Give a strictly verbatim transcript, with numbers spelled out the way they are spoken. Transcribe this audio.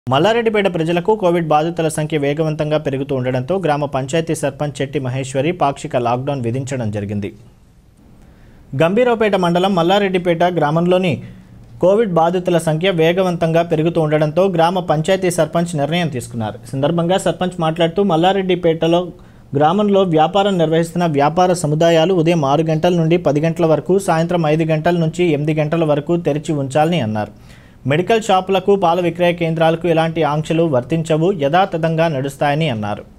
మల్లారెడ్డిపేట ప్రజలకు కోవిడ్ బాధితుల సంఖ్య వేగవంతంగా పెరుగుతూ ఉండడంతో గ్రామ పంచాయతీ సర్పంచ్ చెట్టి మహేశ్వరి పాక్షిక లాక్డౌన్ విధించడం జరిగింది. గంభీరావుపేట మండలం మల్లారెడ్డిపేట గ్రామంలోని కోవిడ్ బాధితుల సంఖ్య వేగవంతంగా పెరుగుతూ ఉండడంతో గ్రామ పంచాయతీ సర్పంచ్ నిర్ణయం తీసుకున్నారు. ఈ సందర్భంగా సర్పంచ్ మాట్లాడుతూ మల్లారెడ్డిపేటలో గ్రామంలో వ్యాపారం నిర్వహిస్తున్న వ్యాపార సముదాయాలు ఉదయం ఆరు గంటల నుండి పది గంటల వరకు, సాయంత్రం ఐదు గంటల నుంచి ఎనిమిది గంటల వరకు తెరిచి ఉంచాలని అన్నారు. మెడికల్ షాపులకు, పాల విక్రయ కేంద్రాలకు ఎలాంటి ఆంక్షలు వర్తించవు, యథాతథంగా నడుస్తాయని అన్నారు.